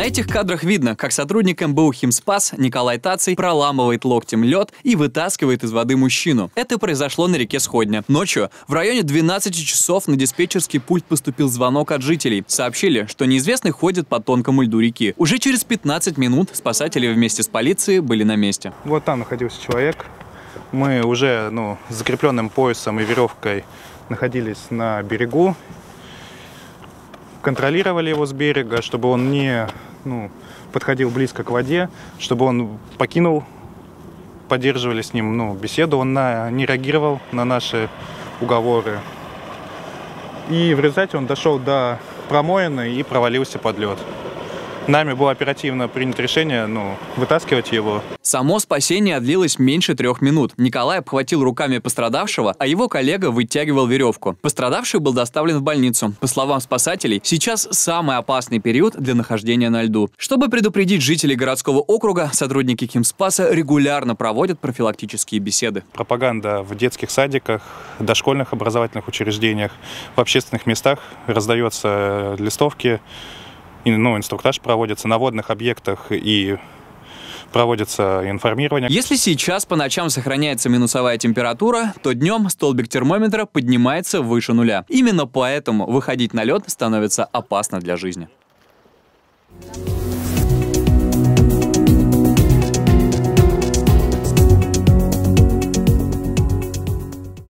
На этих кадрах видно, как сотрудник МБУ «Химспас» Николай Таций проламывает локтем лед и вытаскивает из воды мужчину. Это произошло на реке Сходня. Ночью в районе 12 часов на диспетчерский пульт поступил звонок от жителей. Сообщили, что неизвестный ходит по тонкому льду реки. Уже через 15 минут спасатели вместе с полицией были на месте. Вот там находился человек. Мы уже с закрепленным поясом и веревкой находились на берегу. Контролировали его с берега, чтобы он не подходил близко к воде, чтобы он покинул, поддерживали с ним беседу, он не реагировал на наши уговоры. И в результате он дошел до промоины и провалился под лед. Нами было оперативно принято решение вытаскивать его. Само спасение длилось меньше 3 минут. Николай обхватил руками пострадавшего, а его коллега вытягивал веревку. Пострадавший был доставлен в больницу. По словам спасателей, сейчас самый опасный период для нахождения на льду. Чтобы предупредить жителей городского округа, сотрудники Химспаса регулярно проводят профилактические беседы. Пропаганда в детских садиках, дошкольных образовательных учреждениях, в общественных местах раздаются листовки. Инструктаж проводится на водных объектах и проводится информирование. Если сейчас по ночам сохраняется минусовая температура, то днем столбик термометра поднимается выше нуля. Именно поэтому выходить на лед становится опасно для жизни.